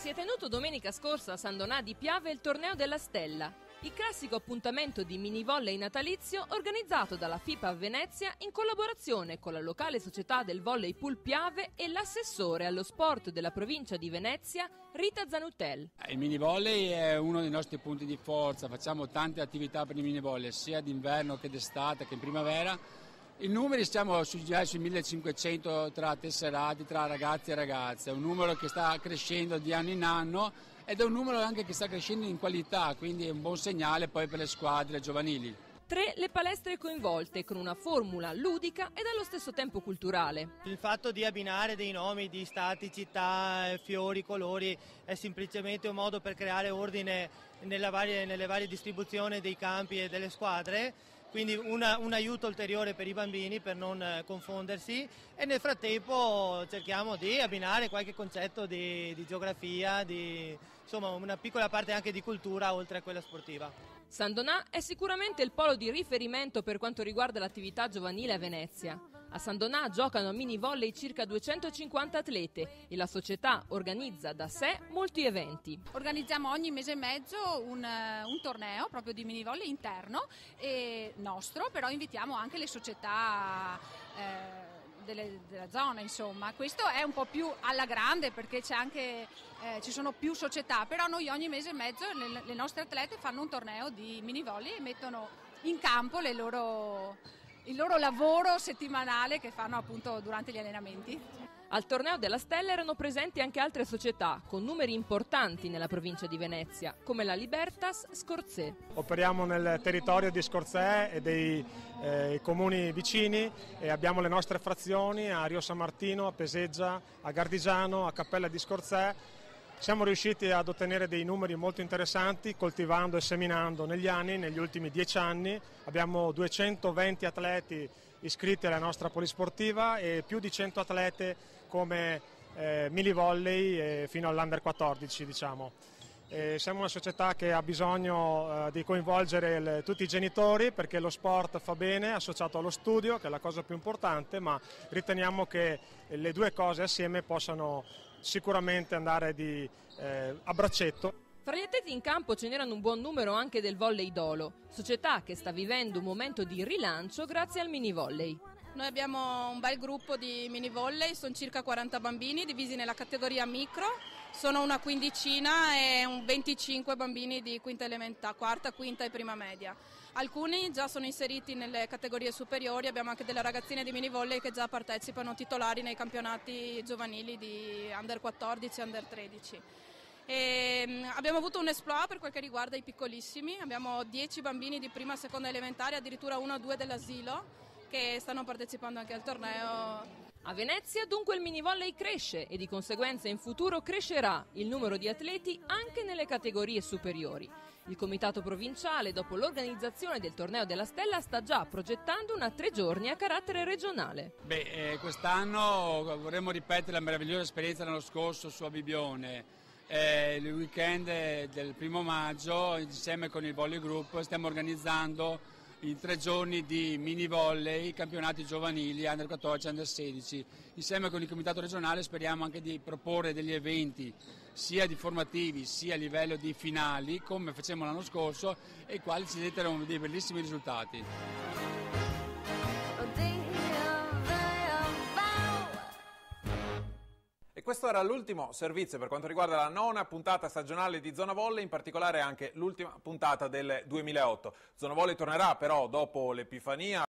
Si è tenuto domenica scorsa a San Donà di Piave il torneo della Stella, il classico appuntamento di mini volley natalizio organizzato dalla FIPA a Venezia in collaborazione con la locale società del volley pool Piave e l'assessore allo sport della provincia di Venezia, Rita Zanutel. Il mini volley è uno dei nostri punti di forza, facciamo tante attività per il mini volley, sia d'inverno che d'estate che in primavera. I numeri siamo già sui 1500 tra tesserati, tra ragazzi e ragazze, è un numero che sta crescendo di anno in anno ed è un numero anche che sta crescendo in qualità, quindi è un buon segnale poi per le squadre giovanili. 3 le palestre coinvolte con una formula ludica ed allo stesso tempo culturale. Il fatto di abbinare dei nomi di stati, città, fiori, colori è semplicemente un modo per creare ordine nelle varie distribuzioni dei campi e delle squadre. Quindi un aiuto ulteriore per i bambini per non confondersi e nel frattempo cerchiamo di abbinare qualche concetto di geografia, insomma una piccola parte anche di cultura oltre a quella sportiva. San Donà è sicuramente il polo di riferimento per quanto riguarda l'attività giovanile a Venezia. A San Donà giocano a mini volley circa 250 atlete e la società organizza da sé molti eventi. Organizziamo ogni mese e mezzo un torneo proprio di mini volley interno e nostro, però invitiamo anche le società della zona, insomma. Questo è un po' più alla grande perché ci sono più società, però noi ogni mese e mezzo le nostre atlete fanno un torneo di mini volley e mettono in campo il loro lavoro settimanale che fanno appunto durante gli allenamenti. Al torneo della Stella erano presenti anche altre società con numeri importanti nella provincia di Venezia, come la Libertas Scorzè. Operiamo nel territorio di Scorzè e dei comuni vicini e abbiamo le nostre frazioni a Rio San Martino, a Peseggia, a Gardigiano, a Cappella di Scorzè. Siamo riusciti ad ottenere dei numeri molto interessanti coltivando e seminando negli ultimi 10 anni. Abbiamo 220 atleti iscritti alla nostra polisportiva e più di 100 atlete come mini volley fino all'Under 14, diciamo. Siamo una società che ha bisogno di coinvolgere tutti i genitori perché lo sport fa bene, associato allo studio, che è la cosa più importante, ma riteniamo che le due cose assieme possano sicuramente andare a braccetto. Fra gli atleti in campo ce n'erano un buon numero anche del volley Dolo, società che sta vivendo un momento di rilancio grazie al mini volley. Noi abbiamo un bel gruppo di mini volley, sono circa 40 bambini divisi nella categoria micro, sono una quindicina e 25 bambini di quarta, quinta e prima media. Alcuni già sono inseriti nelle categorie superiori, abbiamo anche delle ragazzine di mini volley che già partecipano titolari nei campionati giovanili di Under 14 e Under 13. Abbiamo avuto un exploit per quel che riguarda i piccolissimi, abbiamo 10 bambini di prima e seconda elementare, addirittura 1 o 2 dell'asilo che stanno partecipando anche al torneo. A Venezia dunque il mini volley cresce e di conseguenza in futuro crescerà il numero di atleti anche nelle categorie superiori. Il comitato provinciale, dopo l'organizzazione del torneo della Stella, sta già progettando una 3 giorni a carattere regionale. Quest'anno vorremmo ripetere la meravigliosa esperienza dell'anno scorso su Abibione. Il weekend del 1° maggio insieme con il Volley Group stiamo organizzando in 3 giorni di mini volley, campionati giovanili, Under 14, Under 16. Insieme con il comitato regionale speriamo anche di proporre degli eventi sia di formativi sia a livello di finali come facemmo l'anno scorso e quali ci dettero dei bellissimi risultati. E questo era l'ultimo servizio per quanto riguarda la 9ª puntata stagionale di Zona Volley, in particolare anche l'ultima puntata del 2008. Zona Volley tornerà però dopo l'Epifania.